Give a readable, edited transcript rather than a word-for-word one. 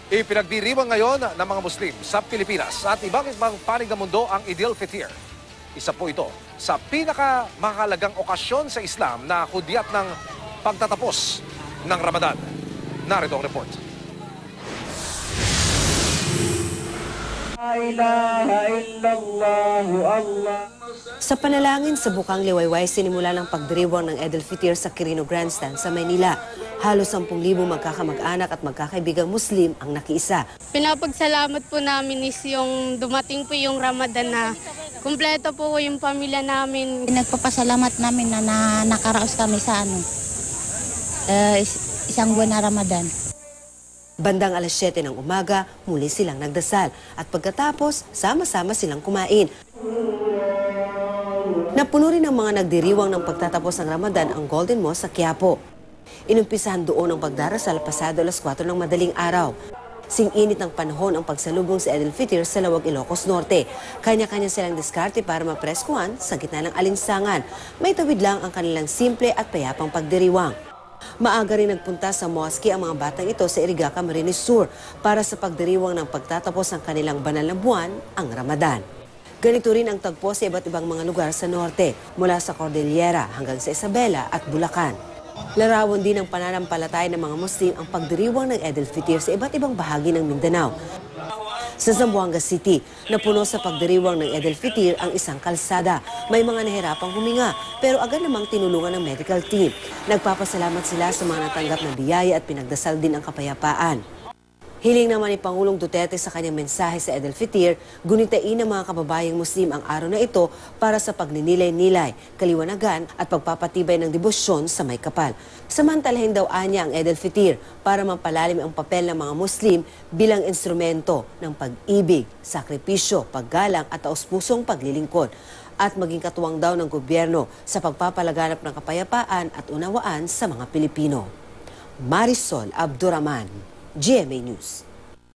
Ipinagdiriwang ngayon ng mga Muslim sa Pilipinas at ibang panig ng mundo ang Eid'f Fitr. Isa po ito sa pinakamahalagang okasyon sa Islam na hudyat ng pagtatapos ng Ramadan. Narito ang report. Sa panalangin sa Bukang Liwayway, sinimula ng pagdiriwang ng Eid'f Fitr sa Quirino Grandstand sa Maynila. Halos 10,000 magkakamag-anak at magkakaibigang Muslim ang nakiisa. Pinapagsalamat po namin is yung dumating po yung Ramadan na kumpleto po yung pamilya namin. Nagpapasalamat namin na nakaraos kami sa isang buwan na Ramadan. Bandang alas 7 ng umaga, muli silang nagdasal at pagkatapos, sama-sama silang kumain. Napuno rin ng mga nagdiriwang ng pagtatapos ng Ramadan ang Golden Mosque sa Quiapo. Inumpisahan doon ang pagdarasal pasado alas 4 ng madaling araw. Sing-init ng panahon ang pagsalubong sa Eid'f Fitr sa Lawag, Ilocos Norte. Kanya-kanya silang diskarte para mapreskuhan sa gitna ng alinsangan. May tawid lang ang kanilang simple at payapang pagdiriwang. Maaga rin nagpunta sa mosque ang mga batang ito sa Iriga, Camarines Sur para sa pagdiriwang ng pagtatapos ng kanilang banal na buwan, ang Ramadan. Ganito rin ang tagpo sa iba't ibang mga lugar sa norte, mula sa Cordillera hanggang sa Isabela at Bulacan. Larawan din ng pananampalataya ng mga Muslim ang pagdiriwang ng Eid'f Fitr sa iba't ibang bahagi ng Mindanao. Sa Zamboanga City, napuno sa pagdiriwang ng Eid'f Fitr ang isang kalsada. May mga nahirapang huminga, pero agad namang tinulungan ng medical team. Nagpapasalamat sila sa mga natanggap na biyaya at pinagdasal din ang kapayapaan. Hiling naman ni Pangulong Duterte sa kanyang mensahe sa Eid'f Fitr, gunitain ng mga kababayang Muslim ang araw na ito para sa pagninilay-nilay, kaliwanagan at pagpapatibay ng debosyon sa may kapal. Samantalahin daw anya ang Eid'f Fitr para mapalalim ang papel ng mga Muslim bilang instrumento ng pag-ibig, sakripisyo, paggalang at taos-pusong paglilingkod at maging katuwang daw ng gobyerno sa pagpapalaganap ng kapayapaan at unawaan sa mga Pilipino. Marisol Abduraman, GMA News.